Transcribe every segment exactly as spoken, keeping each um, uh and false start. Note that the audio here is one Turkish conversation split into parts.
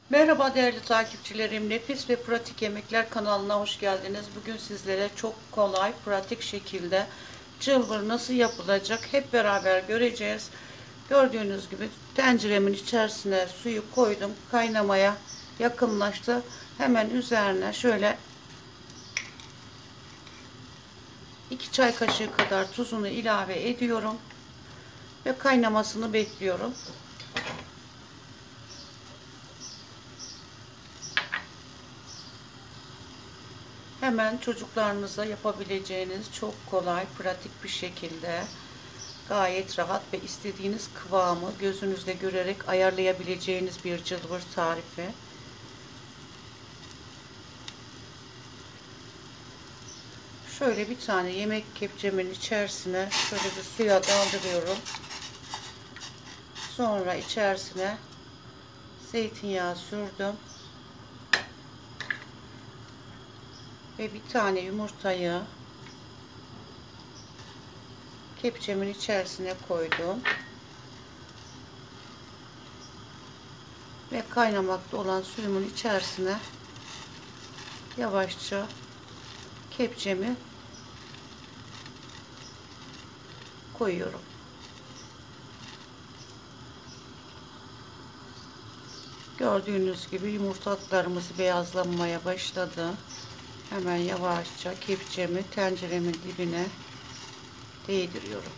Merhaba değerli takipçilerim. Nefis ve Pratik Yemekler kanalına hoş geldiniz. Bugün sizlere çok kolay, pratik şekilde çılbır nasıl yapılacak hep beraber göreceğiz. Gördüğünüz gibi tenceremin içerisine suyu koydum. Kaynamaya yakınlaştı. Hemen üzerine şöyle iki çay kaşığı kadar tuzunu ilave ediyorum ve kaynamasını bekliyorum. Hemen çocuklarınıza yapabileceğiniz çok kolay, pratik bir şekilde gayet rahat ve istediğiniz kıvamı gözünüzde görerek ayarlayabileceğiniz bir cılbır tarifi. Şöyle bir tane yemek kepçemin içerisine şöyle bir suya daldırıyorum. Sonra içerisine zeytinyağı sürdüm. Ve bir tane yumurtayı kepçemin içerisine koydum. Ve kaynamakta olan suyumun içerisine yavaşça kepçemi koyuyorum. Gördüğünüz gibi yumurtalarımız beyazlanmaya başladı. Hemen yavaşça kepçemi tenceremin dibine değdiriyorum.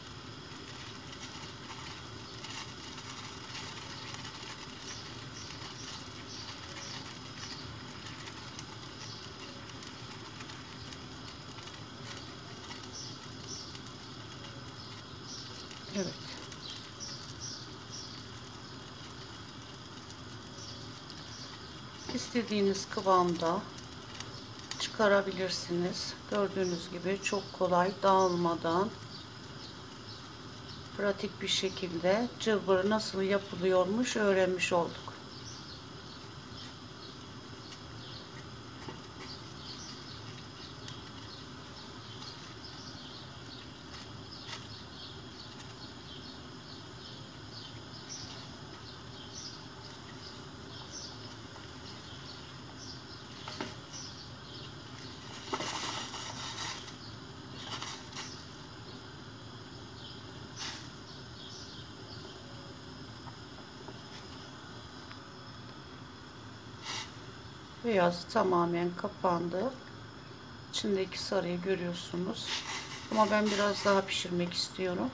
Evet. İstediğiniz kıvamda çıkarabilirsiniz. Gördüğünüz gibi çok kolay, dağılmadan pratik bir şekilde cılbır nasıl yapılıyormuş öğrenmiş olduk. Beyazı tamamen kapandı. İçindeki sarıyı görüyorsunuz. Ama ben biraz daha pişirmek istiyorum.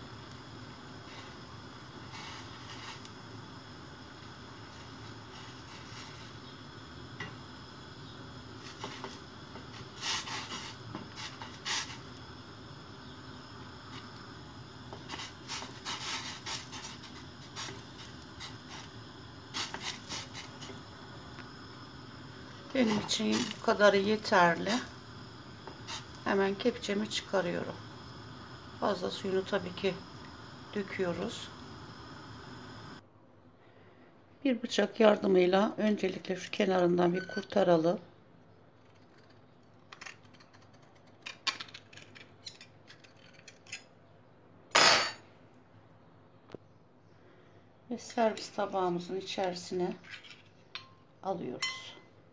Benim için bu kadarı yeterli. Hemen kepçemi çıkarıyorum. Fazla suyunu tabii ki döküyoruz. Bir bıçak yardımıyla öncelikle şu kenarından bir kurtaralım. Ve servis tabağımızın içerisine alıyoruz.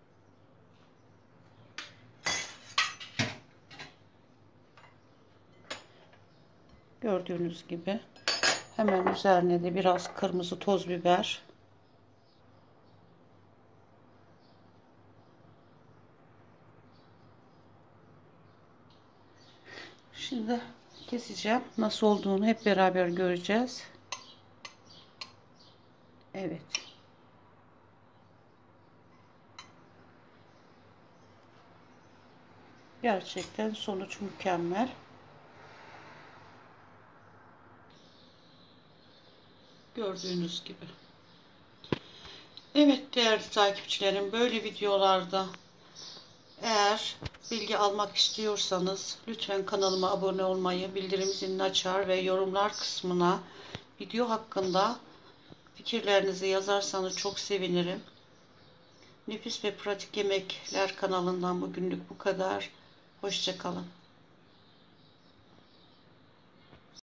Gördüğünüz gibi hemen üzerine de biraz kırmızı toz biber, şimdi keseceğim. Nasıl olduğunu hep beraber göreceğiz. Evet. Gerçekten sonuç mükemmel. Gördüğünüz gibi. Evet değerli takipçilerim, böyle videolarda eğer bilgi almak istiyorsanız lütfen kanalıma abone olmayı, bildirim zilini açar ve yorumlar kısmına video hakkında fikirlerinizi yazarsanız çok sevinirim. Nefis ve Pratik Yemekler kanalından bugünlük bu kadar. Hoşça kalın.